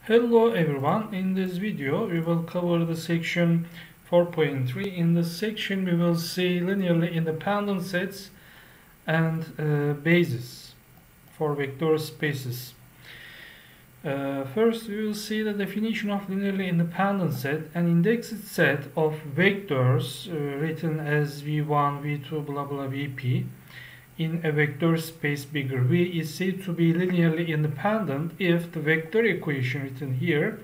Hello everyone, in this video we will cover the section 4.3. In this section we will see linearly independent sets and bases for vector spaces. First we will see the definition of linearly independent set. An indexed set of vectors written as v1, v2, blah blah vp in a vector space bigger V is said to be linearly independent if the vector equation written here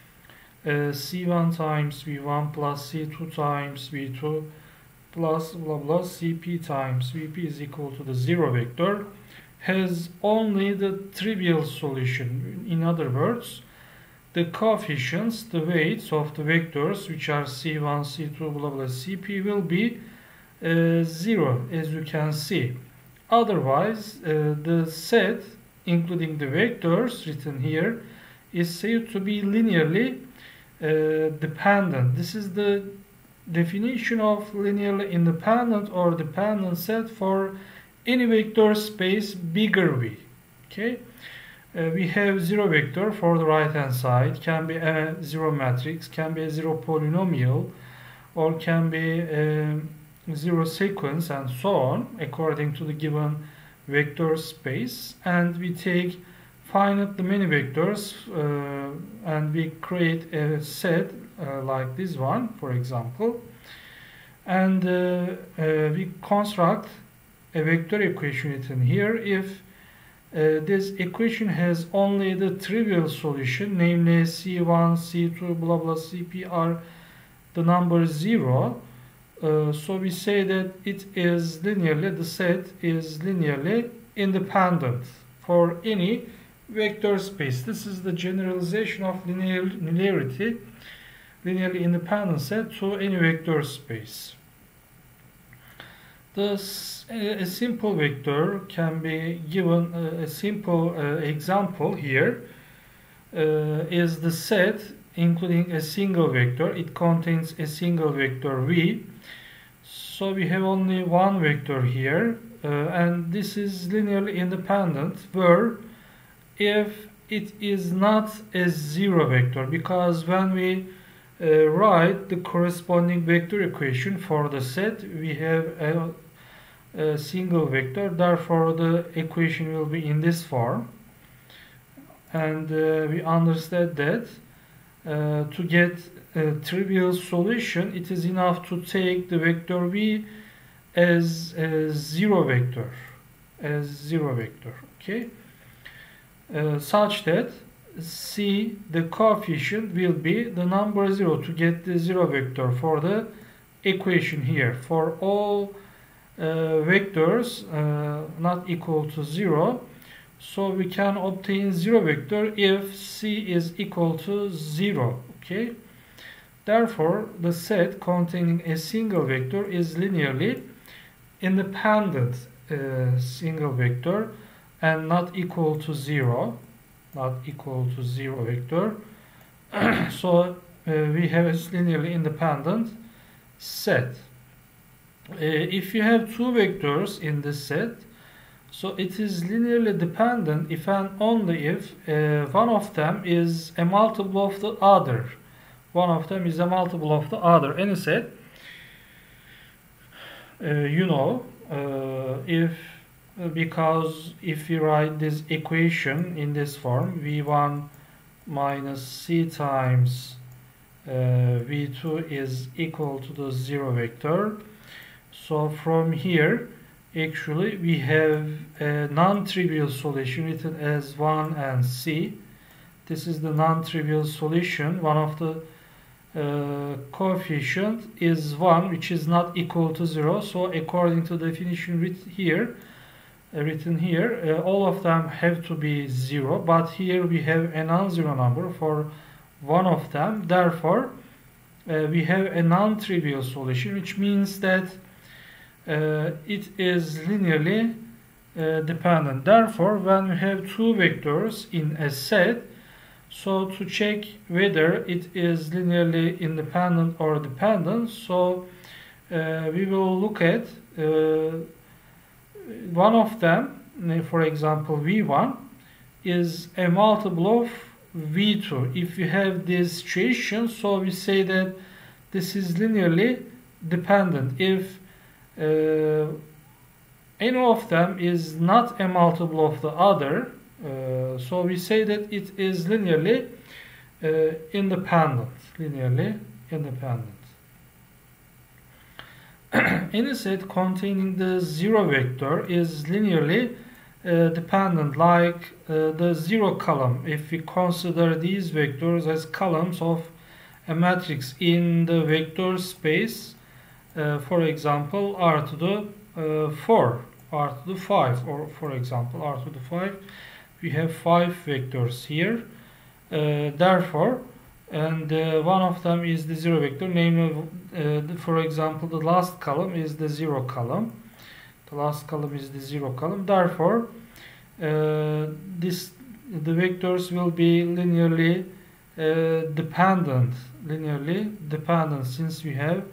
c1 times v1 plus c2 times v2 plus blah blah cp times vp is equal to the zero vector has only the trivial solution. In other words, the coefficients, the weights of the vectors which are c1, c2, blah blah cp will be 0, as you can see. Otherwise, the set, including the vectors written here, is said to be linearly dependent. This is the definition of linearly independent or dependent set for any vector space bigger V. Okay, we have zero vector for the right hand side, can be a zero matrix, can be a zero polynomial, or can be zero sequence, and so on, according to the given vector space. And we take finite many vectors and we create a set like this one, for example, and we construct a vector equation written here if this equation has only the trivial solution, namely c1, c2, blah blah cp are the number 0. So we say that it is linearly, the set is linearly independent for any vector space. This is the generalization of linearity, linearly independent set to any vector space. A simple vector can be given, a simple example here is the set including a single vector. It contains a single vector v. So we have only one vector here, and this is linearly independent where if it is not a zero vector, because when we write the corresponding vector equation for the set, we have a single vector, therefore the equation will be in this form. And we understand that to get a trivial solution, it is enough to take the vector v as a zero vector, okay, such that c, the coefficient, will be the number 0 to get the zero vector for the equation here. For all vectors not equal to 0, so we can obtain zero vector if c is equal to 0. Okay, therefore the set containing a single vector is linearly independent single vector and not equal to 0, vector. So we have a linearly independent set. If you have two vectors in this set, so it is linearly dependent if and only if one of them is a multiple of the other. Any set, because if we write this equation in this form, v1 minus c times v2 is equal to the zero vector. So from here, actually, we have a non-trivial solution written as 1 and c. This is the non-trivial solution. One of the coefficient is 1, which is not equal to 0. So according to the definition written here, all of them have to be 0. But here we have a non-zero number for one of them. Therefore, we have a non-trivial solution, which means that it is linearly dependent. Therefore, when we have two vectors in a set, so to check whether it is linearly independent or dependent, so we will look at one of them, for example v1, is a multiple of v2. If we have this situation, so we say that this is linearly dependent. If any of them is not a multiple of the other, so we say that it is linearly independent. Linearly independent. Any set containing the zero vector is linearly dependent, like the zero column. If we consider these vectors as columns of a matrix in the vector space, for example, r to the 4, r to the 5, or for example, r to the 5, we have 5 vectors here. Therefore, and one of them is the zero vector, namely, for example, the last column is the zero column. The last column is the zero column. Therefore, the vectors will be linearly dependent. Linearly dependent, since we have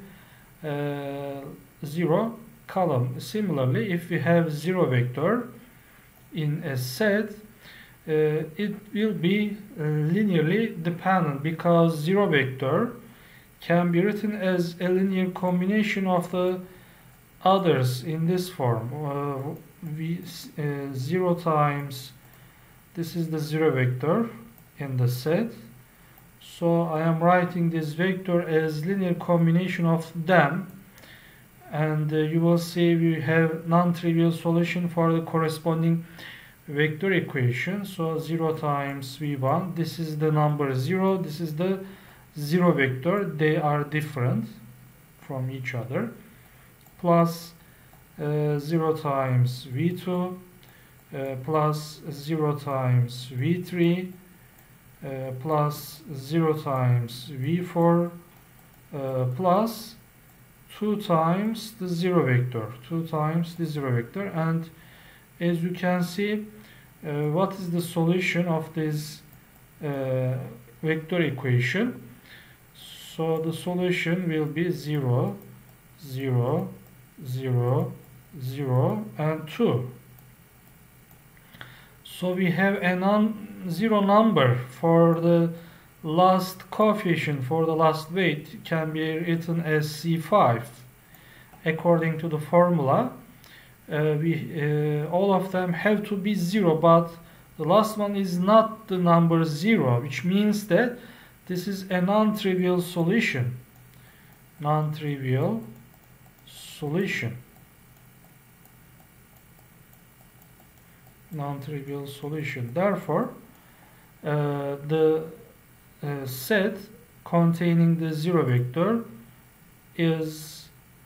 zero column. Similarly, if we have zero vector in a set, it will be linearly dependent, because zero vector can be written as a linear combination of the others in this form. 0 times, this is the zero vector in the set, so I am writing this vector as linear combination of them, and you will see we have non-trivial solution for the corresponding vector equation. So 0 times v1, this is the number 0, this is the zero vector, they are different from each other, plus 0 times v2 plus 0 times v3 plus 0 times v4 plus 2 times the zero vector, 2 times the zero vector. And as you can see, what is the solution of this vector equation? So the solution will be 0, 0, 0, 0, and 2. So we have a non-zero number for the last coefficient, for the last weight. It can be written as C5. According to the formula, all of them have to be 0, but the last one is not the number 0, which means that this is a non-trivial solution. Non-trivial solution. Non-trivial solution. Therefore, the set containing the zero vector is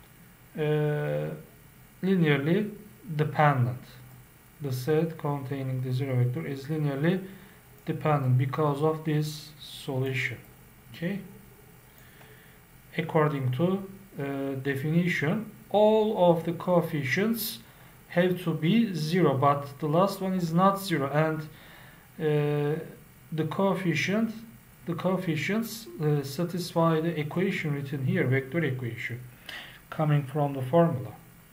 linearly dependent. The set containing the zero vector is linearly dependent because of this solution. Okay. According to definition, all of the coefficients have to be 0, but the last one is not 0, and the coefficients satisfy the equation written here, vector equation, coming from the formula.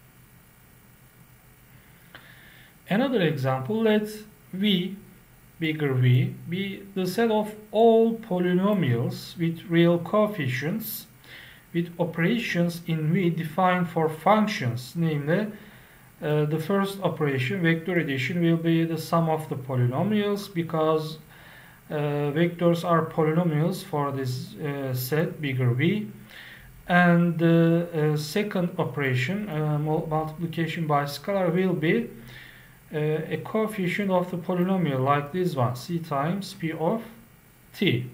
Another example, let V, bigger V, be the set of all polynomials with real coefficients with operations in V defined for functions, namely the first operation, vector addition, will be the sum of the polynomials, because vectors are polynomials for this set, bigger V. And the second operation, multiplication by scalar, will be a coefficient of the polynomial, like this one, c times p of t.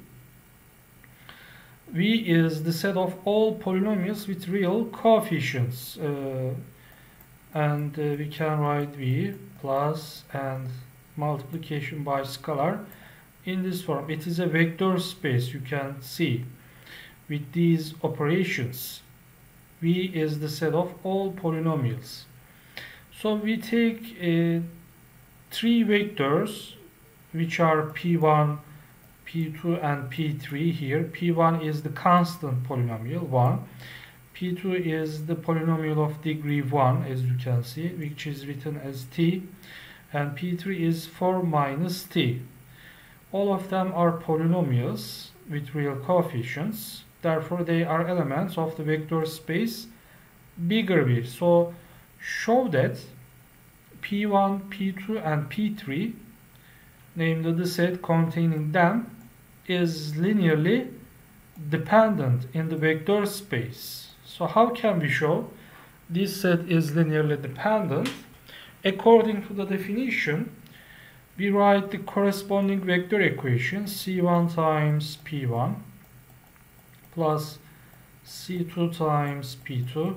V is the set of all polynomials with real coefficients, and we can write V plus and multiplication by scalar in this form. It is a vector space, you can see, with these operations. V is the set of all polynomials. So we take 3 vectors which are P1, P2 and P3 here. P1 is the constant polynomial 1. P2 is the polynomial of degree 1, as you can see, which is written as t. And P3 is 4 minus t. All of them are polynomials with real coefficients. Therefore, they are elements of the vector space bigger V. So, show that P1, P2, and P3, namely the set containing them, is linearly dependent in the vector space. So, how can we show this set is linearly dependent? According to the definition, we write the corresponding vector equation C1 times P1 plus C2 times P2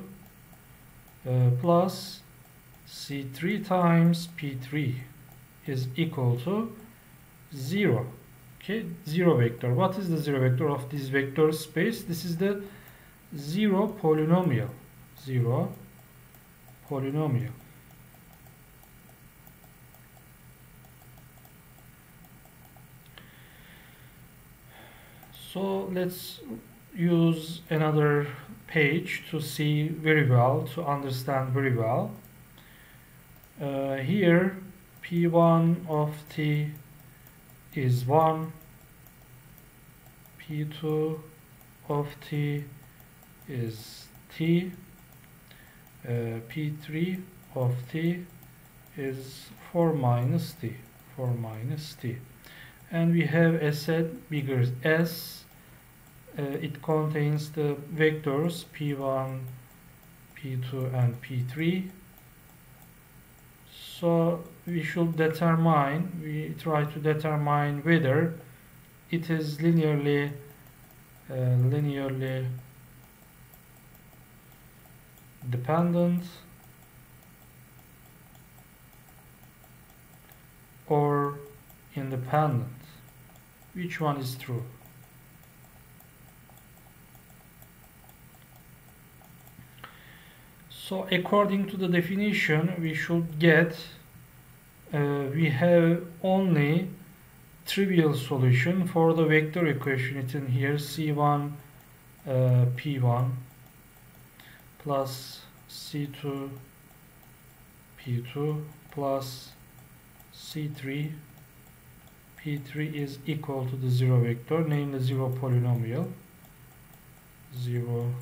plus C3 times P3 is equal to 0. Okay, 0 vector. What is the 0 vector of this vector space? This is the 0 polynomial. 0 polynomial. So let's use another page to see very well, to understand very well. Here P1 of T is 1, P2 of T is T, P3 of T is 4 minus T, 4 minus T. And we have a set bigger S. It contains the vectors P1, P2, and P3. So we should determine, we try to determine whether it is linearly dependent or independent. Which one is true? So according to the definition, we should get, we have only trivial solution for the vector equation written here, C1 P1 plus C2 P2 plus C3 P3 is equal to the 0 vector, namely 0 polynomial, 0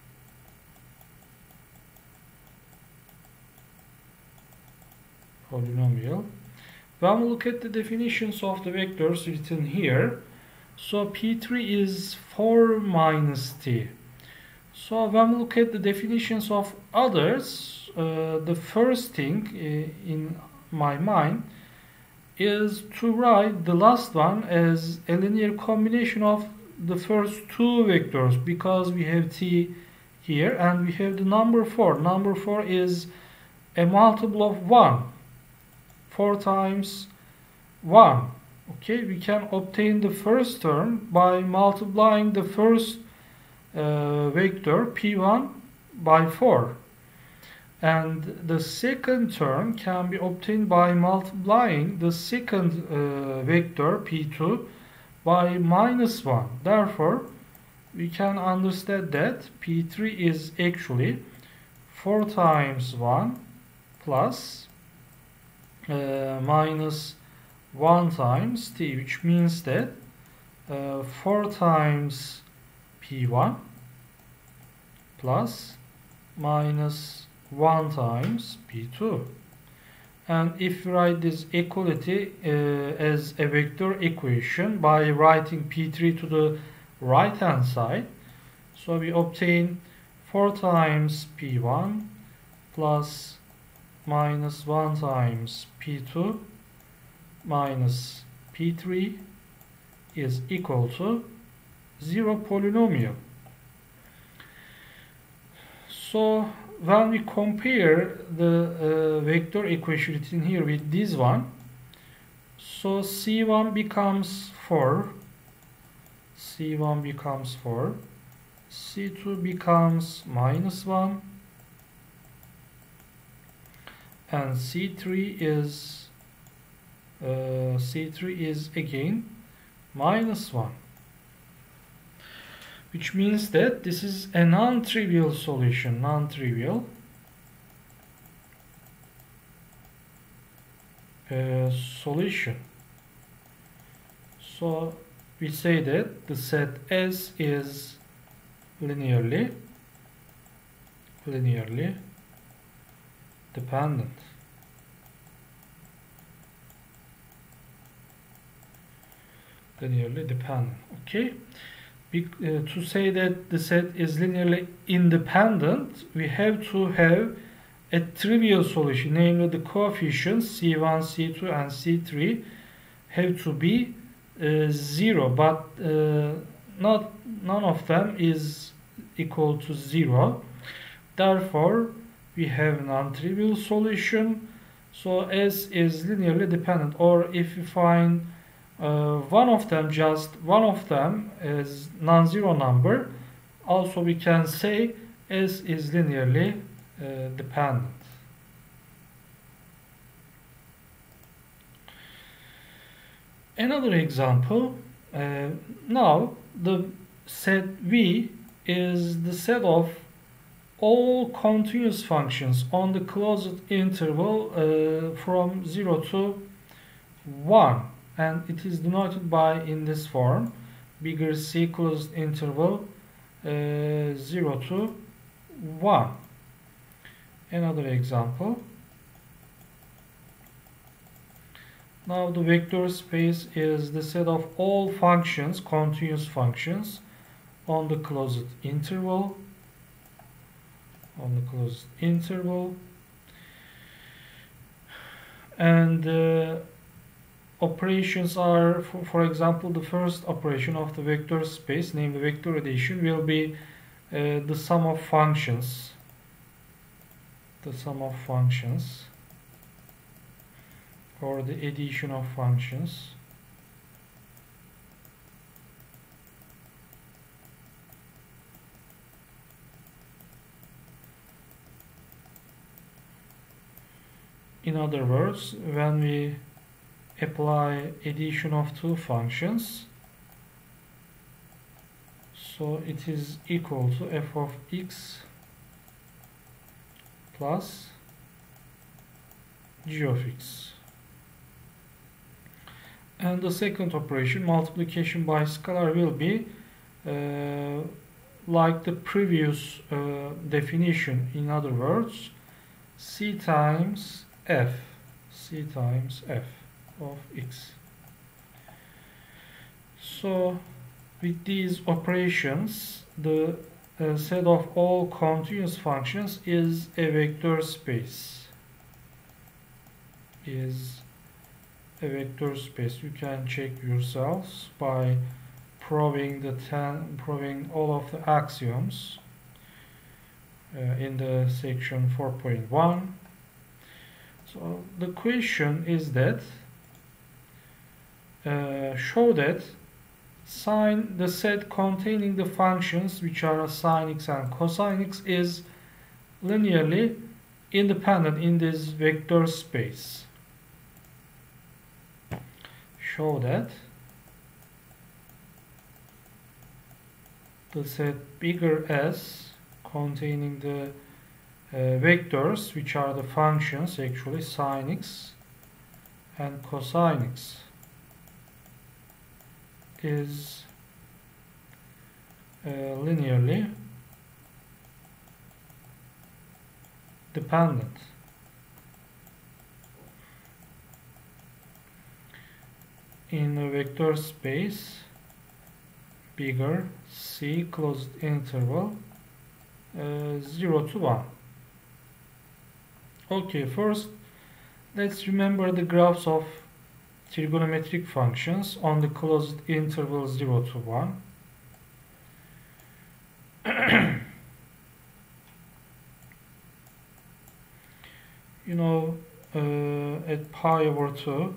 polynomial. When we look at the definitions of the vectors written here, so P3 is 4 minus T. So when we look at the definitions of others, the first thing in my mind is to write the last one as a linear combination of the first two vectors, because we have T here and we have the number 4. Number 4 is a multiple of 1. 4 times 1. Okay, we can obtain the first term by multiplying the first vector P1 by 4. And the second term can be obtained by multiplying the second vector P2 by minus 1. Therefore, we can understand that P3 is actually 4 times 1 plus minus 1 times T, which means that 4 times P1 plus minus 1 times P2. And if we write this equality as a vector equation by writing P3 to the right hand side, so we obtain 4 times P1 plus minus 1 times P2 minus P3 is equal to 0 polynomial. So when we compare the vector equation written here with this one, so C1 becomes 4, C1 becomes 4, C2 becomes minus 1, and C3 is again minus 1, which means that this is a non-trivial solution, non-trivial solution. So we say that the set S is linearly dependent. Linearly dependent. Okay. To say that the set is linearly independent, we have to have a trivial solution, namely the coefficients C1, C2, and C3 have to be 0, but none of them is equal to 0. Therefore, we have non-trivial solution. So S is linearly dependent, or if we find just one of them is non-zero number, also we can say S is linearly dependent. Another example, now the set V is the set of all continuous functions on the closed interval from 0 to 1, and it is denoted by in this form, bigger C closed interval 0 to 1. Another example, now the vector space is the set of all functions, continuous functions on the closed interval, and operations are, for example, the first operation of the vector space, named vector addition, will be the sum of functions, or the addition of functions. In other words, when we apply addition of two functions, so it is equal to f of x plus g of x. And the second operation, multiplication by scalar, will be like the previous definition. In other words, c times f of x. So with these operations, the set of all continuous functions is a vector space. You can check yourselves by proving all of the axioms in the section 4.1. So the question is that show that the set containing the functions which are sine x and cosine x is linearly independent in this vector space. Show that the set bigger S containing the vectors which are the functions, actually sine x and cosine x, is linearly dependent. In a vector space bigger C closed interval 0 to 1. Okay, first let's remember the graphs of trigonometric functions on the closed interval 0 to 1. You know, at pi over 2,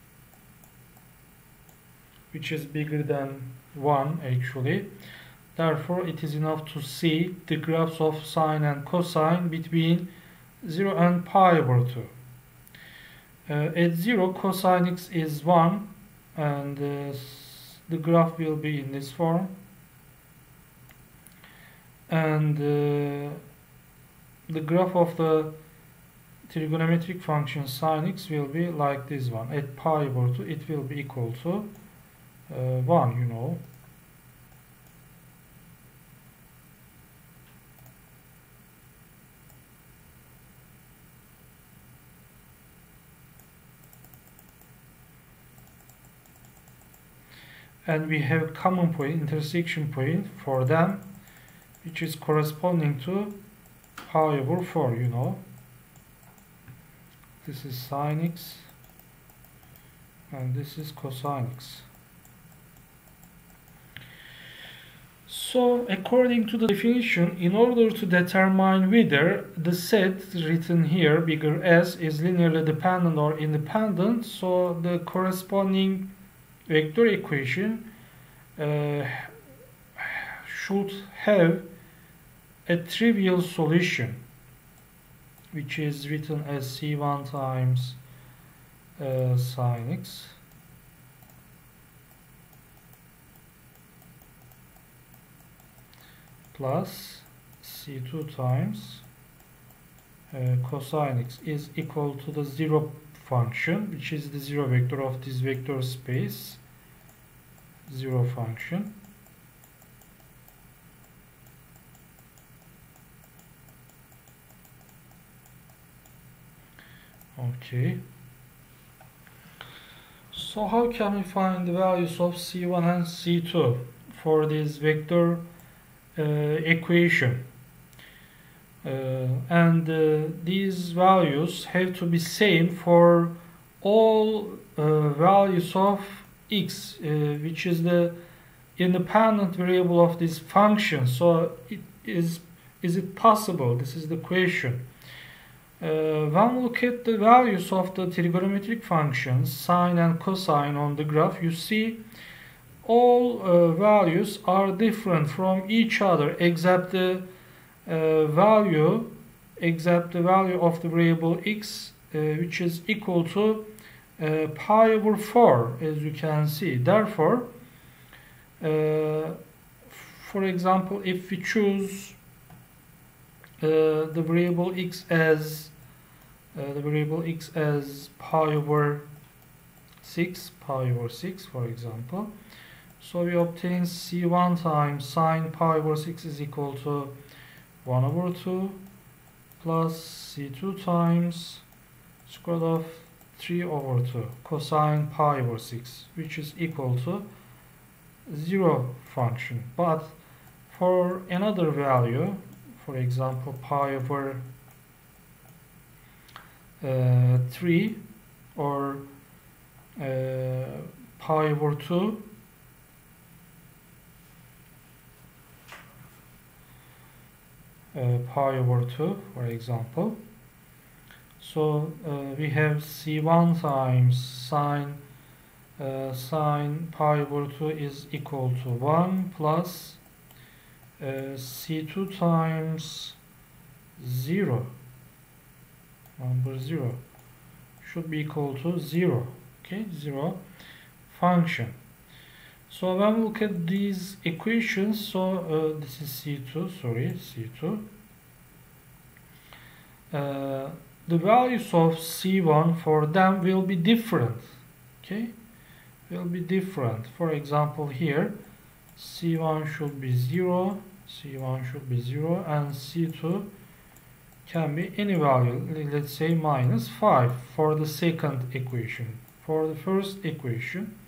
which is bigger than 1 actually, therefore it is enough to see the graphs of sine and cosine between 0 and pi over 2. At 0, cosine x is 1, and the graph will be in this form, and the graph of the trigonometric function sine x will be like this one. At pi over 2, it will be equal to 1, you know. And we have common point, intersection point for them, which is corresponding to pi over 4, you know. This is sin x and this is cosine x. So according to the definition, in order to determine whether the set written here, bigger S, is linearly dependent or independent, so the corresponding vector equation should have a trivial solution, which is written as C1 times sin x plus C2 times cosine x is equal to the 0 function, which is the 0 vector of this vector space, 0 function. Okay. So how can we find the values of C1 and C2 for this vector equation? These values have to be same for all values of x, which is the independent variable of this function. So is it possible? This is the question. When we look at the values of the trigonometric functions sine and cosine on the graph, you see all values are different from each other except the value of the variable x, which is equal to pi over 4, as you can see. Therefore, for example, if we choose the variable x as pi over 6, for example, so we obtain C1 times sine pi over 6 is equal to 1 over 2 plus C2 times square root of 3 over 2 cosine pi over 6, which is equal to 0 function. But for another value, for example pi over 3 or pi over 2, for example, so we have C1 times sine pi over 2 is equal to 1 plus C2 times 0, number 0 should be equal to 0, okay, 0 function. So when we look at these equations, so this is C2, the values of C1 for them will be different, okay, For example, here C1 should be 0, and C2 can be any value, let's say minus 5 for the second equation. For the first equation,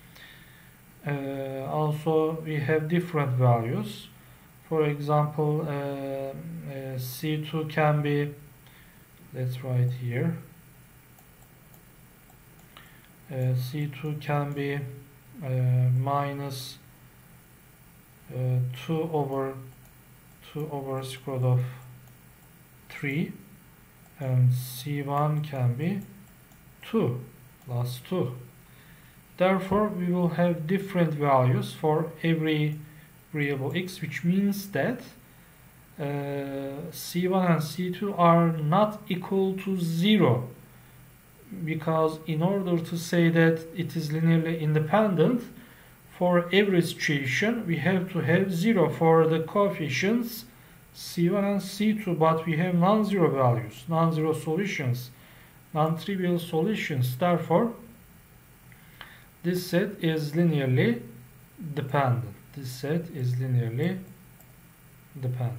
also we have different values. For example, C2 can be, let's write here, C2 can be minus 2 over square root of 3, and C1 can be 2 plus 2. Therefore, we will have different values for every variable x, which means that C1 and C2 are not equal to 0, because in order to say that it is linearly independent, for every situation we have to have 0 for the coefficients C1 and C2, but we have non-zero values, non-zero solutions, non-trivial solutions. Therefore, this set is linearly dependent. This set is linearly dependent.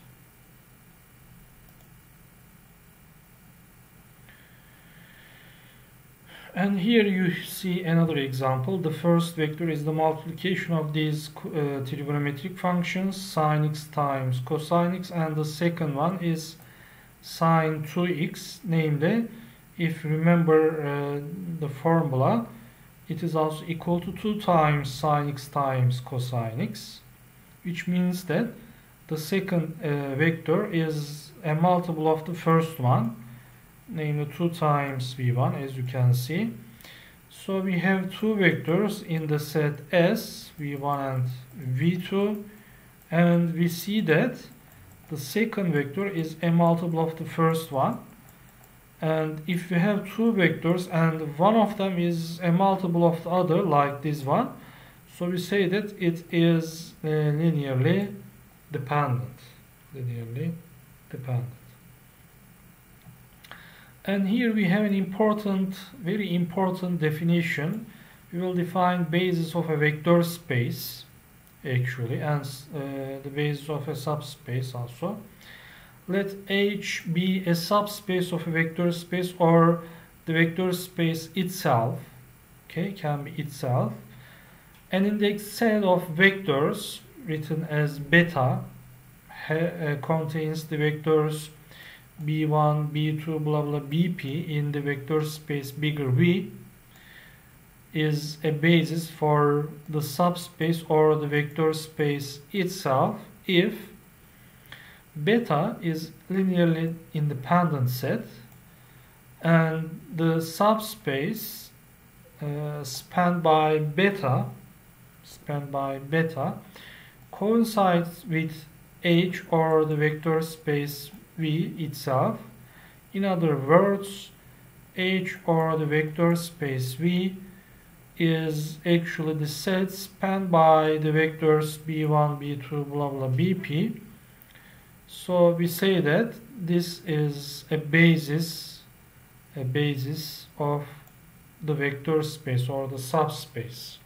And here you see another example. The first vector is the multiplication of these trigonometric functions, sin x times cosine x, and the second one is sin 2x. Namely, if you remember the formula, it is also equal to 2 times sin x times cosine x, which means that the second vector is a multiple of the first one, namely 2 times v1, as you can see. So we have two vectors in the set S, v1 and v2, and we see that the second vector is a multiple of the first one. And if we have two vectors and one of them is a multiple of the other, like this one, so we say that it is linearly dependent. Linearly dependent. And here we have an important, very important definition. We will define basis of a vector space, actually, and the basis of a subspace also. Let H be a subspace of a vector space, or the vector space itself, okay, can be itself. An index set of vectors written as beta contains the vectors b1, b2, blah blah, bp in the vector space bigger V, is a basis for the subspace or the vector space itself if beta is linearly independent set and the subspace spanned by beta coincides with H or the vector space V itself. In other words, H or the vector space V is actually the set spanned by the vectors b1, b2, blah blah, bp. So we say that this is a basis of the vector space or the subspace.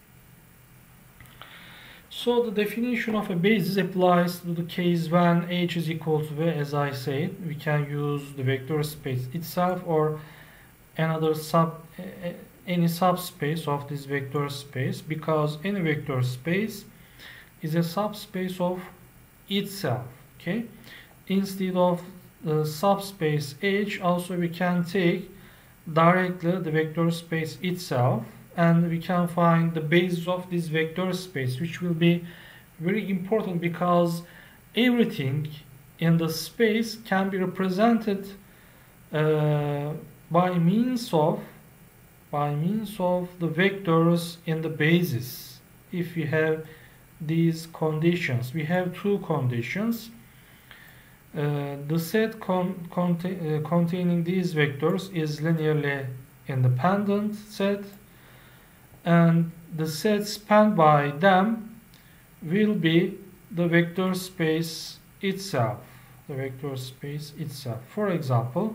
So the definition of a basis applies to the case when H is equal to V, as I said. We can use the vector space itself or another any subspace of this vector space, because any vector space is a subspace of itself. Okay. Instead of the subspace H, also we can take directly the vector space itself, and we can find the basis of this vector space, which will be very important because everything in the space can be represented by means of the vectors in the basis. If we have these conditions, we have two conditions. The set containing these vectors is linearly independent set, and the set spanned by them will be the vector space itself. The vector space itself. For example,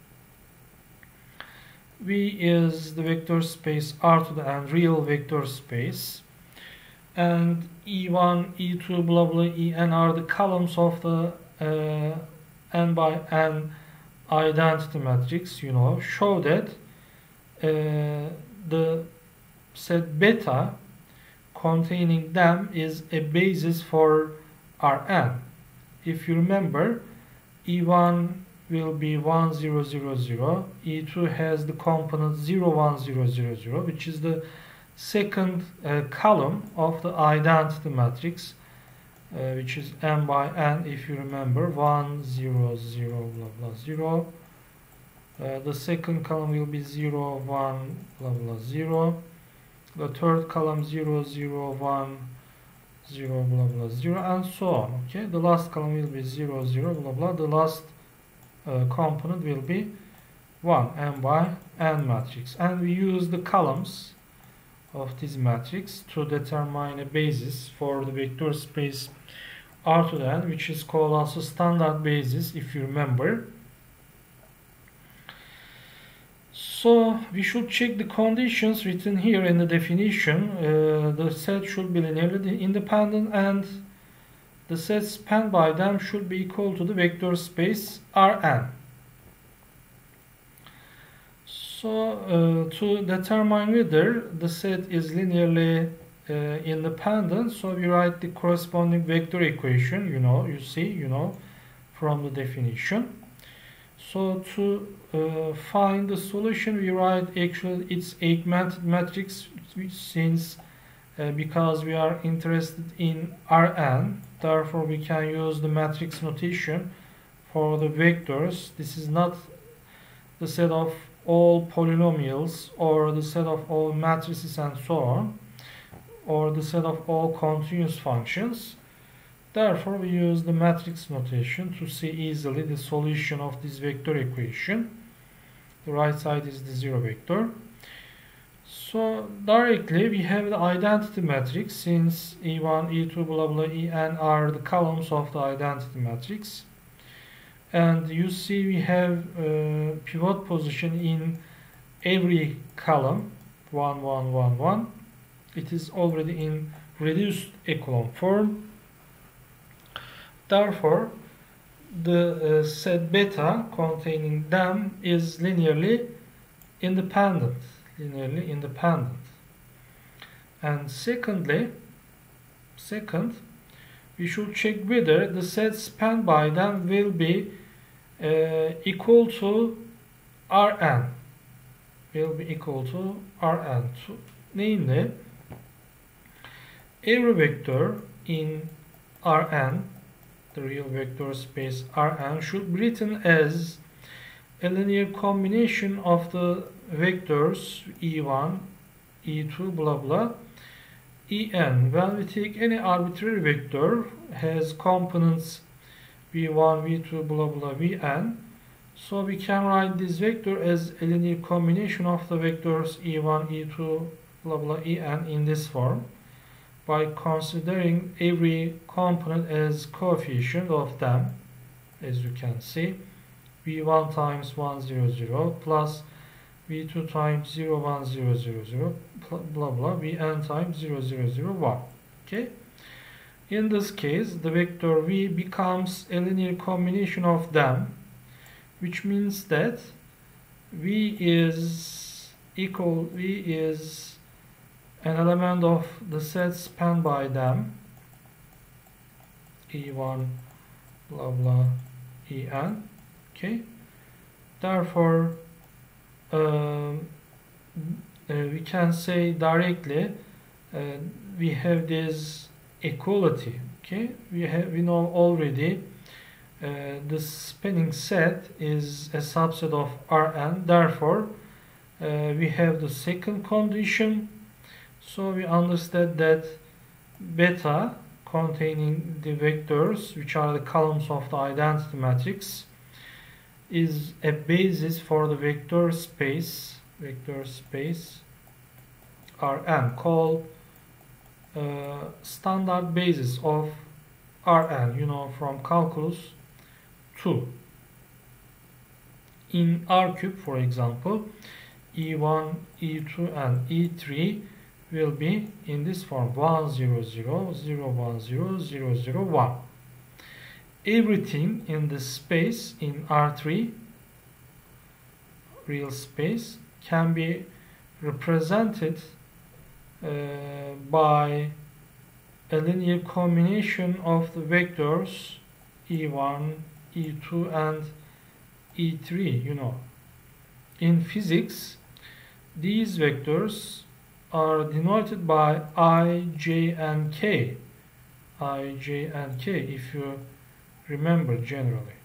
V is the vector space R to the n, real vector space, and E1, E2, blah blah, En are the columns of the n by n identity matrix. Show that the set beta containing them is a basis for Rn. If you remember, E1 will be 1, 0, 0, 0. E2 has the component 0, 1, 0, 0, 0, which is the second column of the identity matrix, which is n by n. If you remember, 1, 0, 0, blah blah, 0. The second column will be 0, 1, blah blah, 0. The third column 0, 0, 1, 0, blah blah, 0, and so on. Okay, the last column will be 0, 0, blah blah. The last component will be 1, n by n matrix, and we use the columns of this matrix to determine a basis for the vector space R to the n, which is called also standard basis, if you remember. So we should check the conditions written here in the definition. The set should be linearly independent and the sets spanned by them should be equal to the vector space Rn. So to determine whether the set is linearly independent, so we write the corresponding vector equation, you see from the definition. So to find the solution, we write actually its augmented matrix, since because we are interested in Rn, therefore we can use the matrix notation for the vectors. This is not the set of all polynomials or the set of all matrices and so on, or the set of all continuous functions. Therefore we use the matrix notation to see easily the solution of this vector equation. The right side is the zero vector. So directly we have the identity matrix, since E1, E2, blah blah, En are the columns of the identity matrix. And you see we have pivot position in every column, 1, 1, 1, 1. It is already in reduced echelon form. Therefore, the set beta containing them is linearly independent. And second, we should check whether the set spanned by them will be equal to Rn. Namely, every vector in Rn, the real vector space Rn, should be written as a linear combination of the vectors E1, E2, blah blah, En. When we take any arbitrary vector has components v1, v2, blah blah, vn, so we can write this vector as a linear combination of the vectors e1, e2, blah blah, en in this form, by considering every component as coefficient of them. As you can see, v1 times 1, 0, 0 plus v2 times 0, 1, 0, 0, 0 blah blah, vn times 0, 0, 0, 1. Okay, in this case the vector v becomes a linear combination of them, which means that v is an element of the set spanned by them, e1 blah blah, en. Okay, therefore we can say directly we have this equality. Okay, we know already the spanning set is a subset of Rn. Therefore we have the second condition. So we understand that beta containing the vectors, which are the columns of the identity matrix, is a basis for the vector space Rn, called standard basis of Rn, from calculus 2. In R cube, for example, E1, E2 and E3 will be in this form: 1, 0, 0, 0, 1, 0, 0, 0, 1. Everything in the space in R3, real space, can be represented by a linear combination of the vectors E1, E2 and E3. In physics, these vectors are denoted by I, J and K. I, J and K, if you remember generally.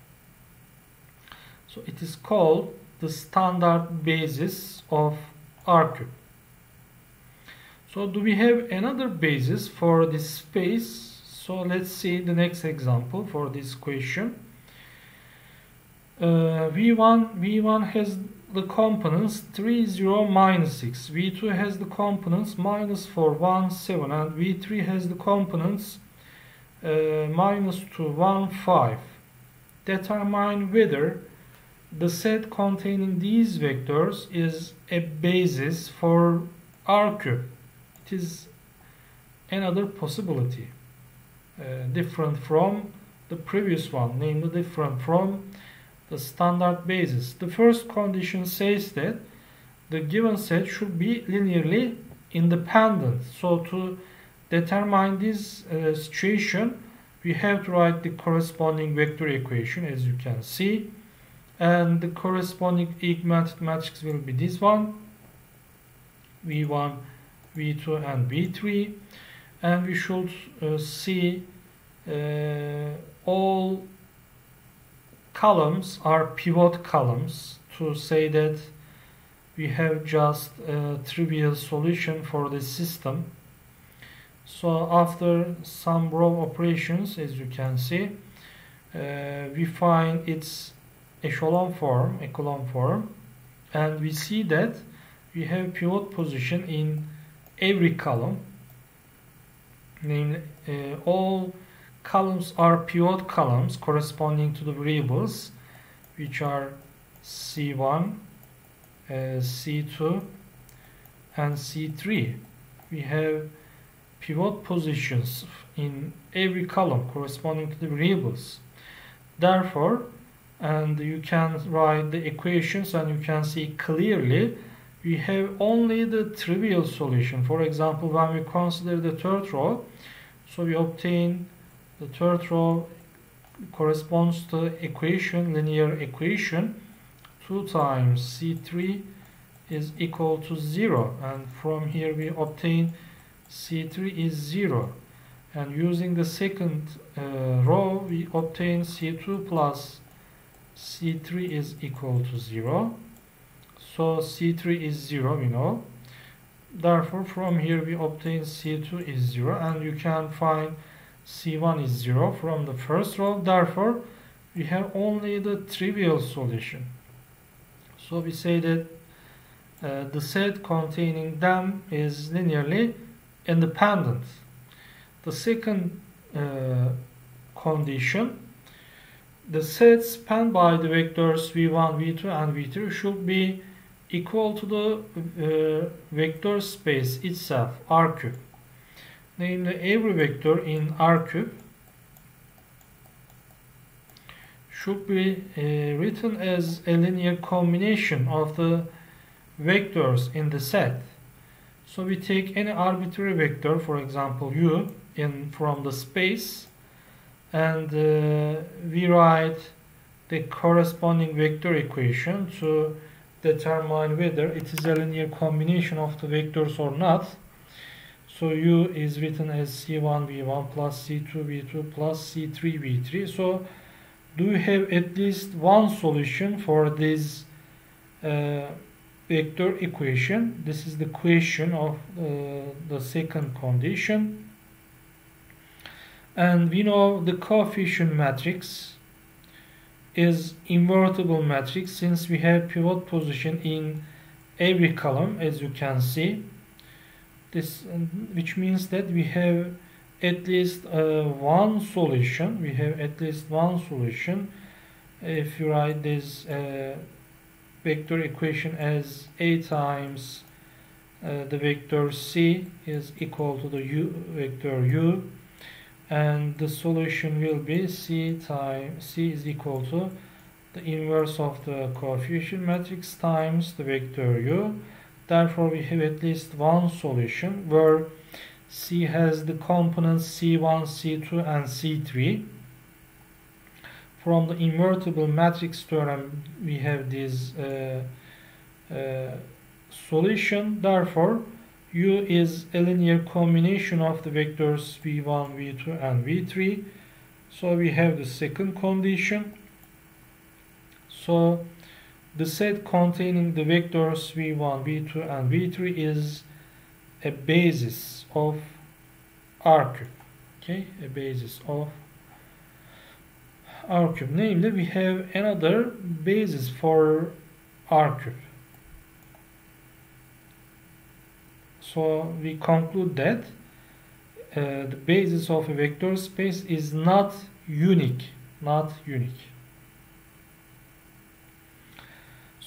So it is called the standard basis of R cube. So do we have another basis for this space? So let's see the next example for this question. V1 has the components 3, 0, minus 6. V2 has the components minus 4, 1, 7. And V3 has the components minus 2, 1, 5. Determine whether the set containing these vectors is a basis for R cube. It is another possibility, different from the previous one, namely different from the standard basis. The first condition says that the given set should be linearly independent. So to determine this situation, we have to write the corresponding vector equation, as you can see, and the corresponding augmented matrix will be this one, V1, V2 and V3, and we should see all columns are pivot columns to say that we have just a trivial solution for this system. So after some row operations, as you can see, we find its echelon form, and we see that we have pivot position in every column. Namely, all columns are pivot columns corresponding to the variables, which are C1, C2 and C3. We have pivot positions in every column corresponding to the variables. Therefore, and you can write the equations and you can see clearly we have only the trivial solution. For example, when we consider the third row, so we obtain the third row corresponds to equation, linear equation, 2 times C3 is equal to 0, and from here we obtain C3 is 0, and using the second row we obtain C2 plus C3 is equal to 0. So C3 is 0, we know. Therefore from here we obtain C2 is 0, and you can find C1 is 0 from the first row. Therefore we have only the trivial solution. So we say that the set containing them is linearly independent. The second condition, the set spanned by the vectors v1, v2 and v3 should be equal to the vector space itself, R cube. Namely, every vector in R cube should be written as a linear combination of the vectors in the set. So we take any arbitrary vector, for example u, from the space, and we write the corresponding vector equation to determine whether it is a linear combination of the vectors or not. So u is written as c1 v1 plus c2 v2 plus c3 v3. So do you have at least one solution for this vector equation? This is the question of the second condition. And we know the coefficient matrix is invertible matrix since we have pivot position in every column, as you can see. This, which means that we have at least one solution. We have at least one solution. If you write this vector equation as a times the vector c is equal to the vector u, and the solution will be c times c is equal to the inverse of the coefficient matrix times the vector u. Therefore we have at least one solution where c has the components c1, c2 and c3. From the invertible matrix theorem we have this solution. Therefore u is a linear combination of the vectors v1, v2 and v3. So we have the second condition. So the set containing the vectors v1, v2 and v3 is a basis of R cube. Okay, a basis of R cube. Namely, we have another basis for R cube. So we conclude that the basis of a vector space is not unique.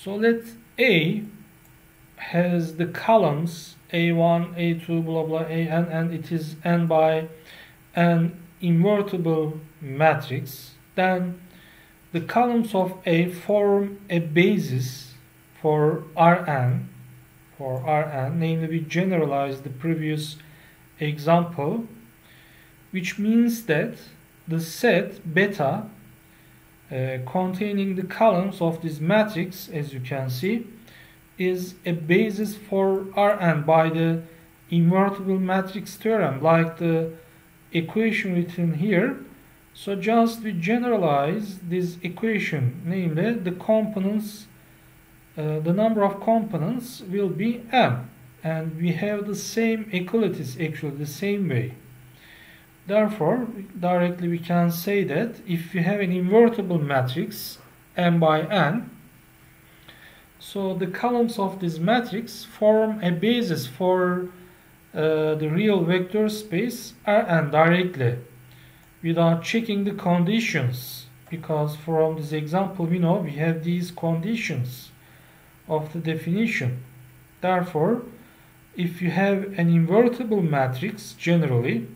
So let A has the columns A1, A2, blah blah, AN, and it is n by an invertible matrix. Then the columns of A form a basis for Rn. Namely, we generalize the previous example, which means that the set beta containing the columns of this matrix, as you can see, is a basis for Rn by the invertible matrix theorem, like the equation written here. So just we generalize this equation, namely the components, the number of components will be m, and we have the same equalities, actually the same way. Therefore, directly we can say that if you have an invertible matrix m by n, so the columns of this matrix form a basis for the real vector space Rn directly, without checking the conditions, because from this example we know we have these conditions of the definition. Therefore, if you have an invertible matrix, generally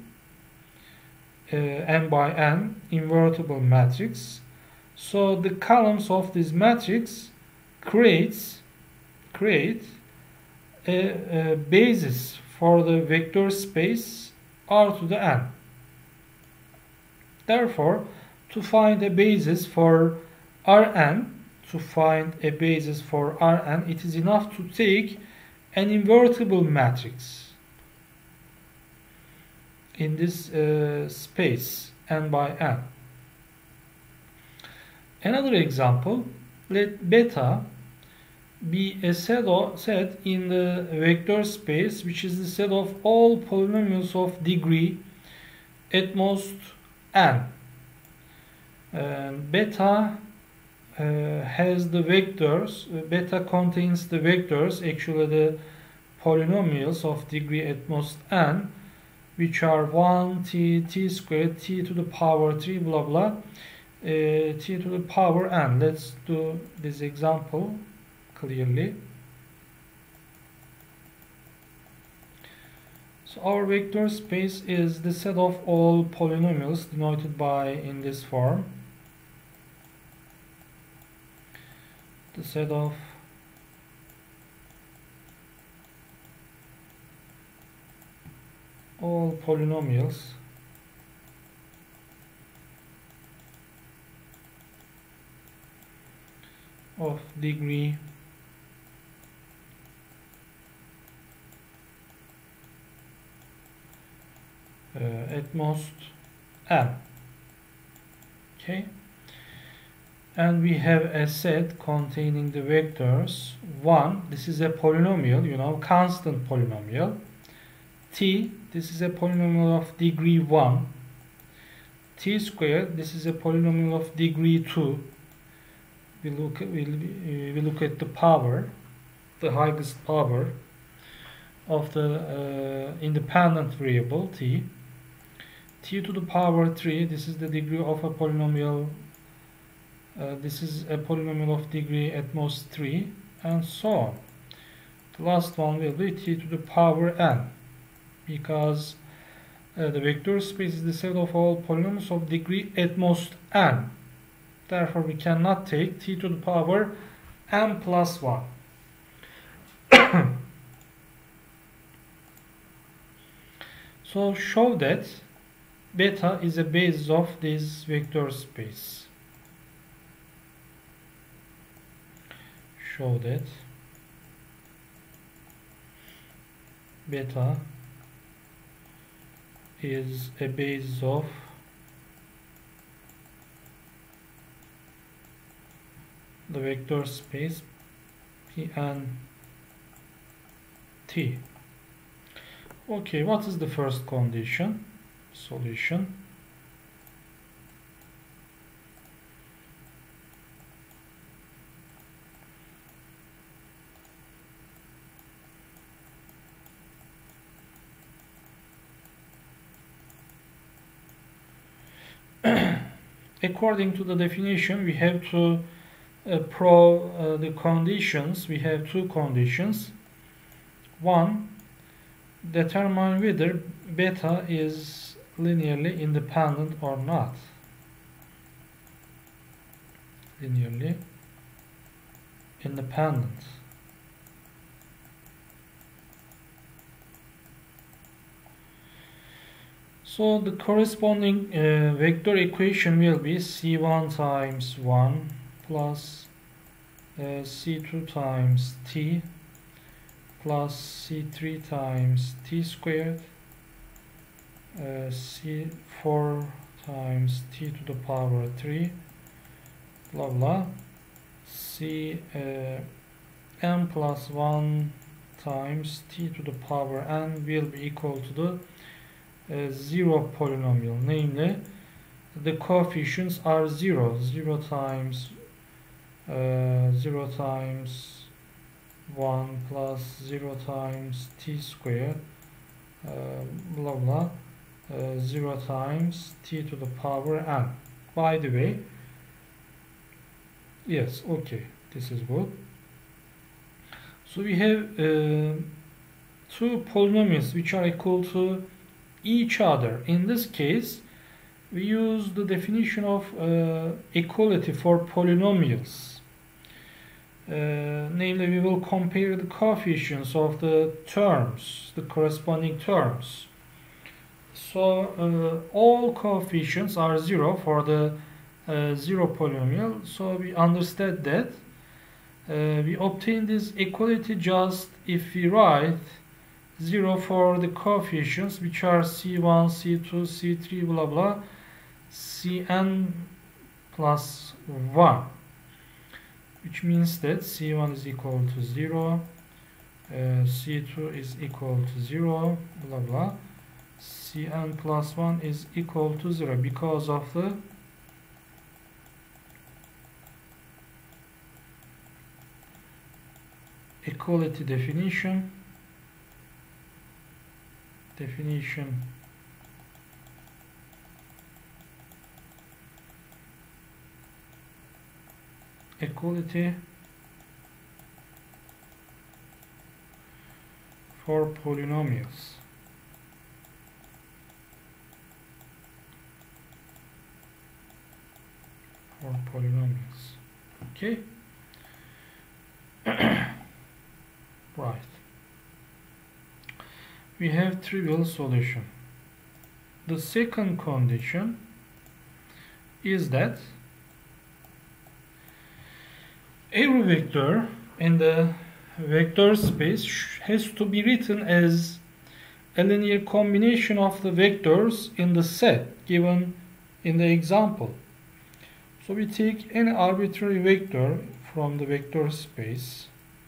n by n invertible matrix, so the columns of this matrix create a basis for the vector space R to the n. Therefore, to find a basis for Rn, it is enough to take an invertible matrix in this space n by n. Another example, let beta be a set in the vector space, which is the set of all polynomials of degree at most n. Beta has the vectors, beta contains the vectors, actually the polynomials of degree at most n, which are 1, t, t squared, t to the power 3, blah blah, t to the power n. Let's do this example clearly. So our vector space is the set of all polynomials denoted by in this form. The set of all polynomials of degree at most n. Okay, and we have a set containing the vectors 1, this is a polynomial, you know, constant polynomial. T, this is a polynomial of degree 1. T squared, this is a polynomial of degree 2. We look at the power, the highest power of the independent variable t. T to the power 3, this is the degree of a polynomial. This is a polynomial of degree at most 3, and so on. The last one will be t to the power n, because the vector space is the set of all polynomials of degree at most n. Therefore, we cannot take t to the power n plus 1. So show that beta is a basis of this vector space. Show that beta is a basis of the vector space Pn T. Okay, what is the first condition? Solution. According to the definition, we have to prove the conditions. We have two conditions. One, determine whether beta is linearly independent or not. Linearly independent. So the corresponding vector equation will be C1 times 1 plus C2 times t plus C3 times t squared, C4 times t to the power 3, blah blah, n plus 1 times t to the power n will be equal to the zero polynomial, namely the coefficients are 0 times 1 plus 0 times t squared, blah blah, 0 times t to the power n. By the way, yes, okay, this is good. So we have two polynomials which are equal to each other. In this case, we use the definition of equality for polynomials. Namely, we will compare the coefficients of the terms, the corresponding terms. So all coefficients are 0 for the zero polynomial. So we understand that we obtain this equality just if we write 0 for the coefficients which are C1, C2, C3, blah blah, Cn plus 1, which means that C1 is equal to 0, C2 is equal to 0, blah blah, Cn plus 1 is equal to 0 because of the equality definition. Equality for polynomials. Okay. Right. We have trivial solution. The second condition is that every vector in the vector space has to be written as a linear combination of the vectors in the set given in the example. So we take any arbitrary vector from the vector space,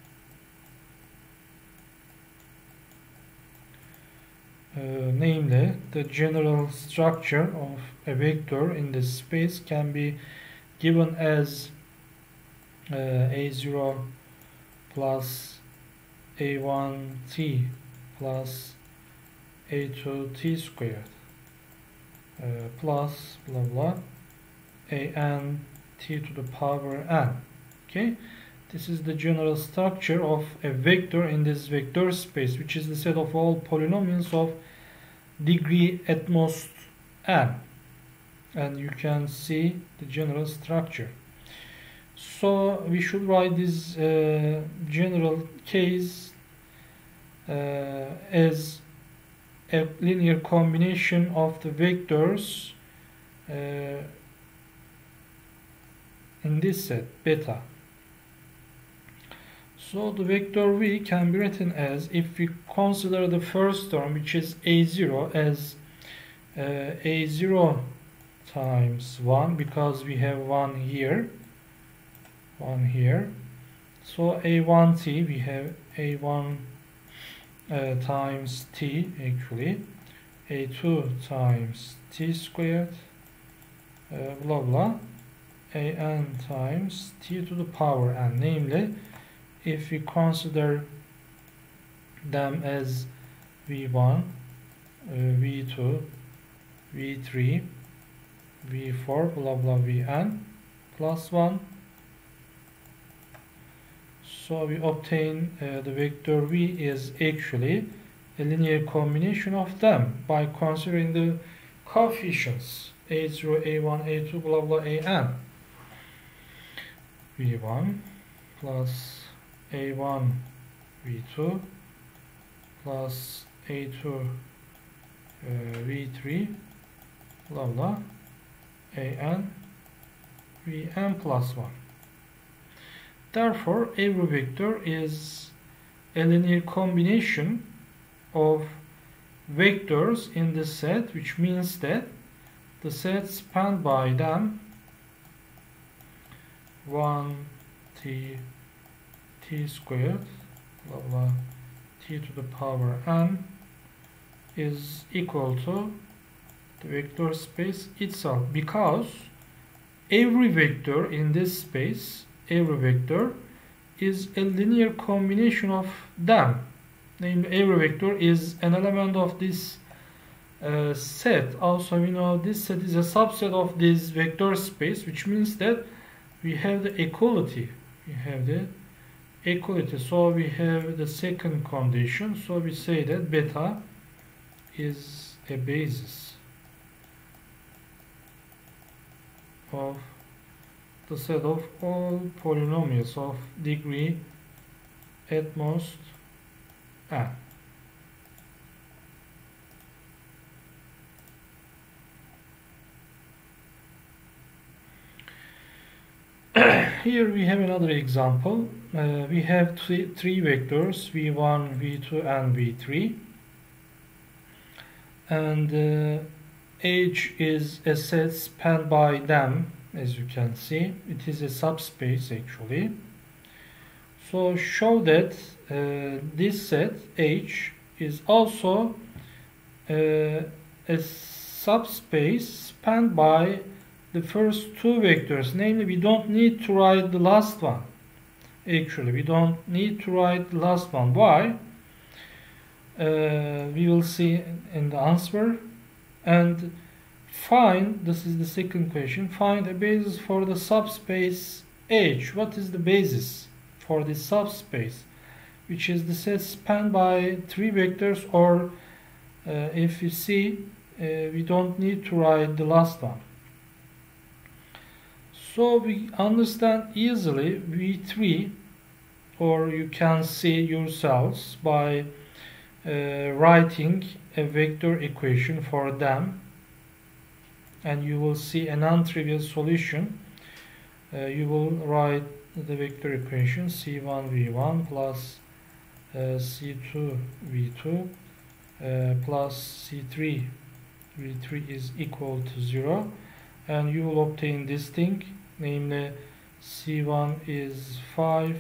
namely the general structure of a vector in this space can be given as a0 plus a1t plus a2t squared plus blah blah an t to the power n. Okay, this is the general structure of a vector in this vector space, which is the set of all polynomials of degree at most n, and you can see the general structure. So we should write this general case as a linear combination of the vectors in this set beta. So the vector v can be written as, if we consider the first term, which is a0, as a0 times 1, because we have 1 here. So a1t, we have a1 times t, actually a2 times t squared, blah blah, an times t to the power n. Namely, if we consider them as v1, v2, v3, v4, blah blah, vn plus 1, So we obtain the vector v is actually a linear combination of them by considering the coefficients a0, a1, a2, blah blah, an. v1 plus a1 v2 plus a2 v3 blah blah an vn plus 1. Therefore, every vector is a linear combination of vectors in the set, which means that the set spanned by them 1 t squared blah blah t to the power n is equal to the vector space itself, because every vector in this space, every vector is a linear combination of them. Namely, every vector is an element of this set. Also, we know this set is a subset of this vector space, which means that we have the equality. So we have the second condition. So we say that beta is a basis of the set of all polynomials of degree at most n. Here we have another example. We have three vectors v1, v2 and v3, and H is a set spanned by them. As you can see, it is a subspace actually. So show that this set H is also a subspace spanned by the first two vectors. Namely, we don't need to write the last one. Actually, we don't need to write the last one. Why? We will see in the answer. And find, this is the second question, find a basis for the subspace H. What is the basis for this subspace, which is the set spanned by three vectors, or if you see, we don't need to write the last one. So we understand easily V3, or you can see yourselves by writing a vector equation for them, and you will see a non-trivial solution. You will write the vector equation c1v1 plus c2v2 plus c3v3 is equal to 0, and you will obtain this thing, namely c1 is 5,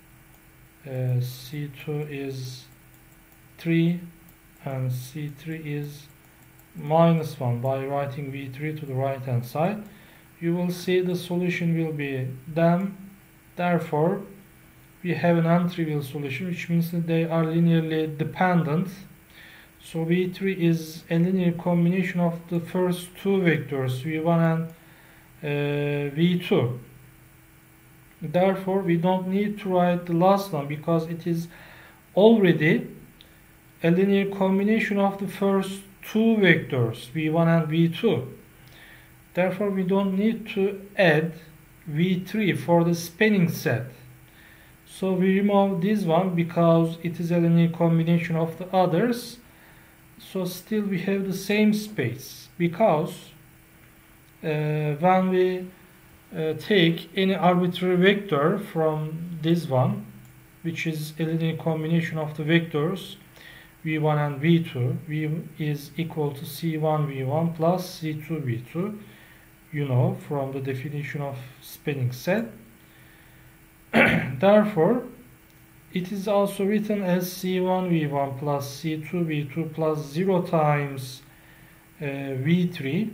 c2 is 3, and c3 is minus 1. By writing v3 to the right hand side, you will see the solution will be them. Therefore, we have a non-trivial solution, which means that they are linearly dependent. So v3 is a linear combination of the first two vectors v1 and v2. Therefore, we don't need to write the last one, because it is already a linear combination of the first two vectors v1 and v2. Therefore, we don't need to add v3 for the spanning set. So we remove this one because it is a linear combination of the others. So still we have the same space, because when we take any arbitrary vector from this one, which is a linear combination of the vectors v1 and v2, v is equal to c1 v1 plus c2 v2, you know, from the definition of spanning set. Therefore, it is also written as c1 v1 plus c2 v2 plus 0 times v3,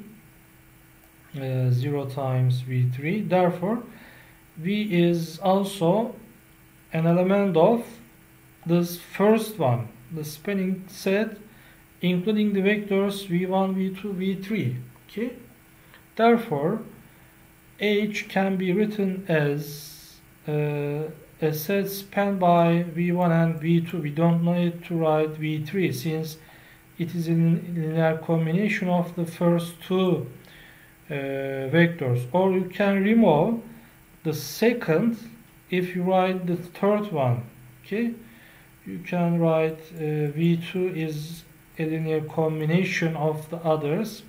0 times v3. Therefore, v is also an element of this first one, the spanning set, including the vectors v1, v2, v3. Okay. Therefore, H can be written as a a set spanned by v1 and v2. We don't need to write v3 since it is a linear combination of the first two vectors. Or you can remove the second if you write the third one. Okay, you can write v2 is a linear combination of the others,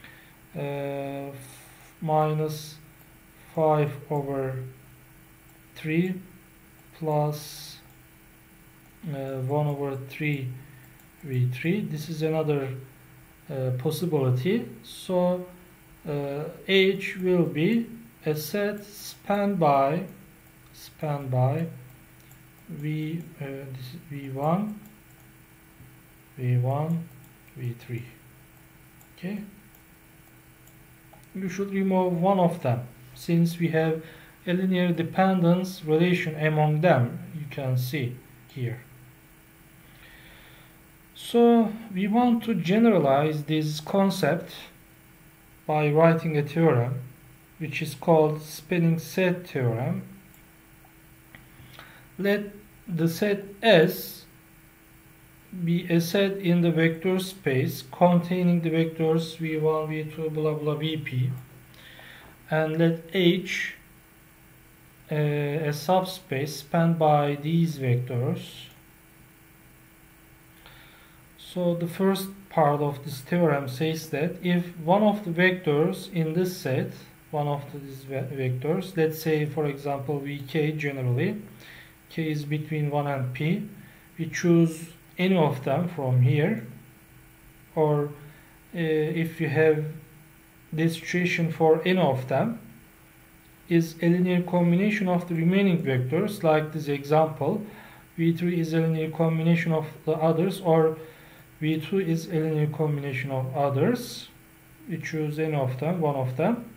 minus 5 over 3 plus 1 over 3 v3. This is another possibility. So H will be a set spanned by v this is v1, v3. Okay, you should remove one of them since we have a linear dependence relation among them. You can see here. So we want to generalize this concept by writing a theorem which is called spanning set theorem. Let the set S be a set in the vector space containing the vectors v1, v2, blah blah vp, and let H a subspace spanned by these vectors. So the first part of this theorem says that if one of the vectors in this set, one of these vectors, let's say for example vk, generally k is between 1 and p, we choose any of them from here, or if you have this situation for any of them, is a linear combination of the remaining vectors, like this example, v3 is a linear combination of the others, or v2 is a linear combination of others. We choose any of them, one of them.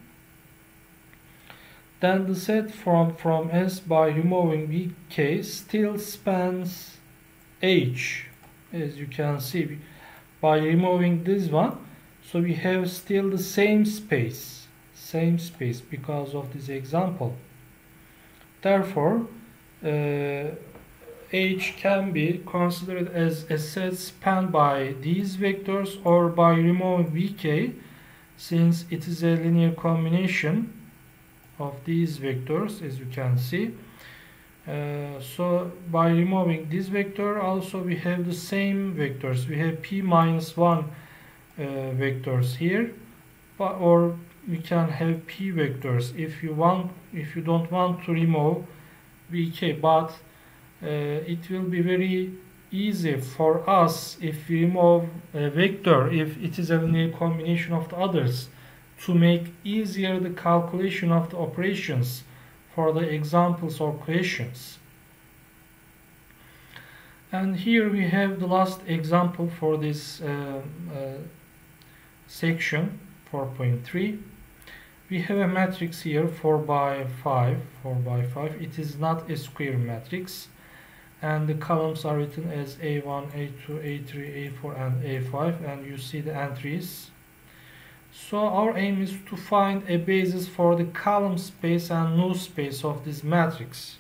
Then the set from S by removing vk still spans H, as you can see, by removing this one. So we have still the same space because of this example. Therefore, H can be considered as a set spanned by these vectors or by removing vk, since it is a linear combination of these vectors, as you can see. So by removing this vector, also we have the same vectors. We have p minus 1 vectors here, or we can have p vectors if you don't want to remove vk, but it will be very easy for us if we remove a vector, if it is a linear combination of the others, to make easier the calculation of the operations for the examples or questions. And here we have the last example for this section 4.3. We have a matrix here 4 by 5. It is not a square matrix, and the columns are written as A1, A2, A3, A4 and A5, and you see the entries. So our aim is to find a basis for the column space and null space of this matrix.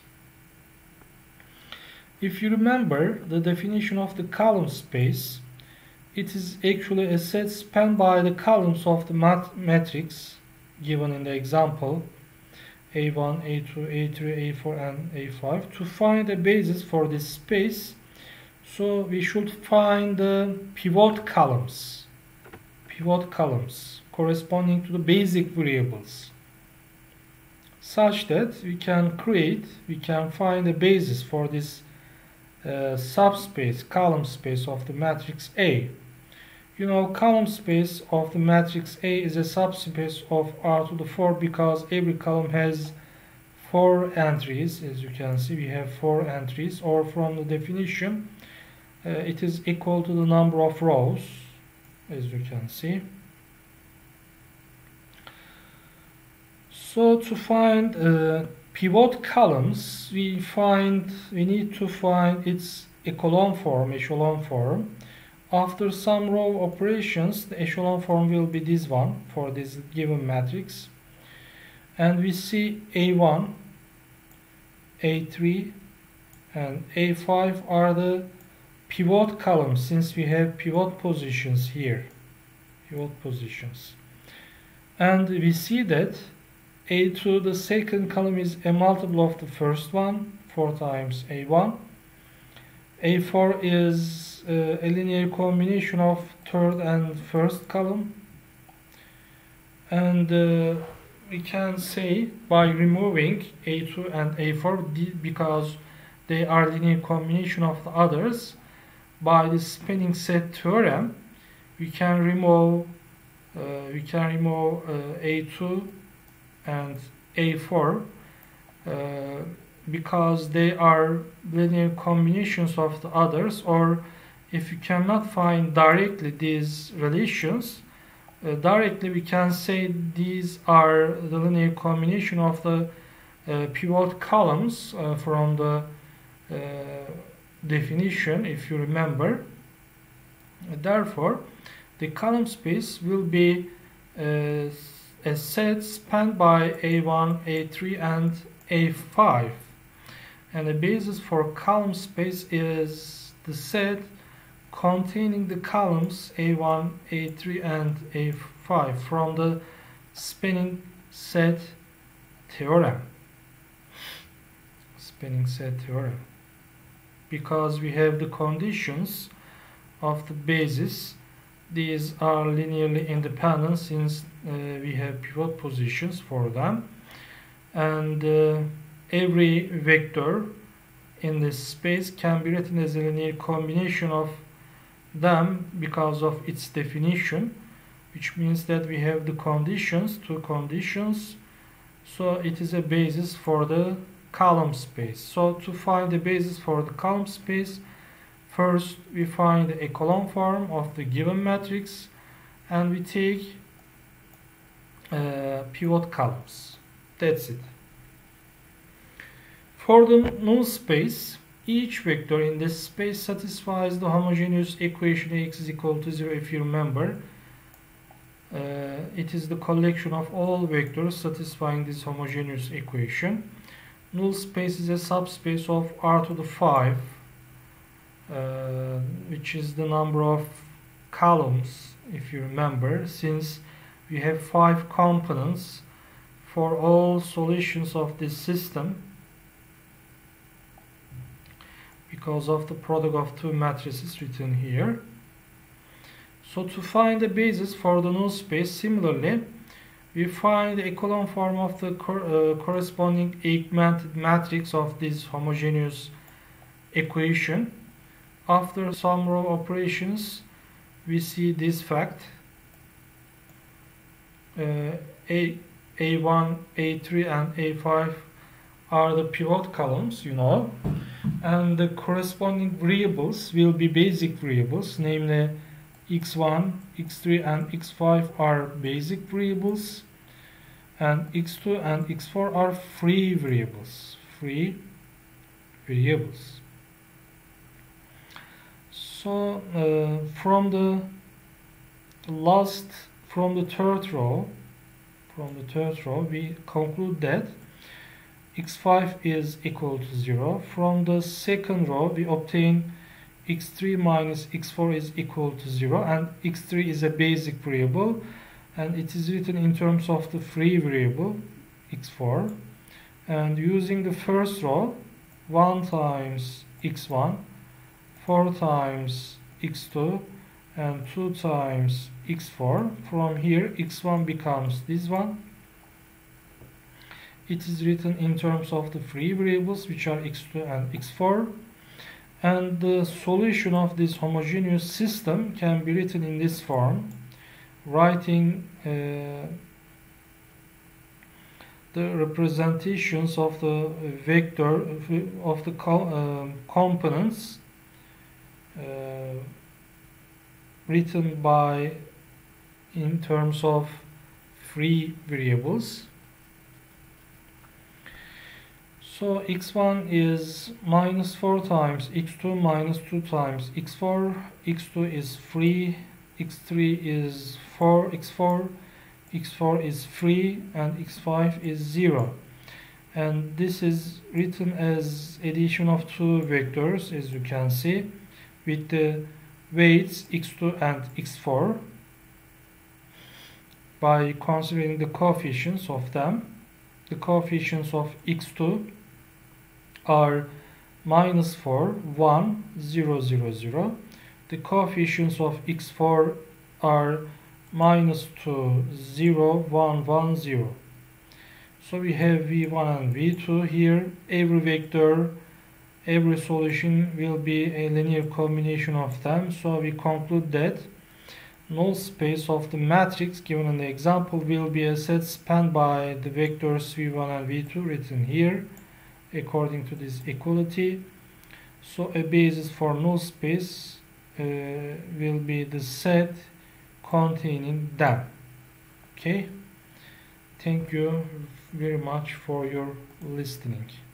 If you remember the definition of the column space, it is actually a set spanned by the columns of the matrix given in the example A1, A2, A3, A4 and A5. To find a basis for this space, so we should find the pivot columns corresponding to the basic variables, such that we can find a basis for this subspace, column space of the matrix A. You know, column space of the matrix A is a subspace of R to the 4 because every column has 4 entries. As you can see, we have 4 entries, or from the definition, it is equal to the number of rows, as you can see. So to find pivot columns, we need to find its echelon form. After some row operations, the echelon form will be this one for this given matrix. And we see A1, A3, and A5 are the pivot columns, since we have pivot positions here, pivot positions. And we see that A2, the second column, is a multiple of the first one, 4 times A1. A4 is a linear combination of third and first column. And we can say, by removing A2 and A4, because they are linear combination of the others, by the spanning set theorem, we can remove A2 and A4 because they are linear combinations of the others. Or if you cannot find directly these relations, directly we can say these are the linear combination of the pivot columns from the definition, if you remember. Therefore, the column space will be a set spanned by A1, A3 and A5, and the basis for column space is the set containing the columns A1, A3 and A5 from the spanning set theorem. Spanning set theorem. Because we have the conditions of the basis, these are linearly independent since we have pivot positions for them, and every vector in this space can be written as a linear combination of them because of its definition, which means that we have the conditions, two conditions, so it is a basis for the column space. So to find the basis for the column space, first we find the echelon form of the given matrix and we take pivot columns. That's it. For the null space, each vector in this space satisfies the homogeneous equation Ax is equal to 0. If you remember, it is the collection of all vectors satisfying this homogeneous equation. Null space is a subspace of R to the 5, which is the number of columns, if you remember, since we have 5 components for all solutions of this system because of the product of two matrices written here. So to find the basis for the null space, similarly, we find the echelon form of the corresponding augmented matrix of this homogeneous equation. After some row operations, we see this fact. A1, A3 and A5 are the pivot columns, you know, and the corresponding variables will be basic variables, namely x1, x3 and x5 are basic variables, and x2 and x4 are free variables. So from the third row, we conclude that x5 is equal to 0. From the second row, we obtain x3 minus x4 is equal to 0, and x3 is a basic variable, and it is written in terms of the free variable x4. And using the first row, 1 times x1, 4 times x2, and 2 times x4. From here, x1 becomes this one. It is written in terms of the free variables, which are x2 and x4. And the solution of this homogeneous system can be written in this form, writing the representations of the vector of the components written by in terms of free variables. So x1 is minus 4 times x2 minus 2 times x4, x2 is free, x3 is 4 x4, x4 is free, and x5 is 0. and this is written as addition of two vectors, as you can see, with the weights x2 and x4 by considering the coefficients of them. The coefficients of x2 are -4, 1, 0, 0, 0. The coefficients of x4 are -2, 0, 1, 1, 0. So we have v1 and v2 here. Every vector, every solution will be a linear combination of them. So we conclude that null space of the matrix given in the example will be a set spanned by the vectors v1 and v2 written here according to this equality. So a basis for null space will be the set containing them. Okay, thank you very much for your listening.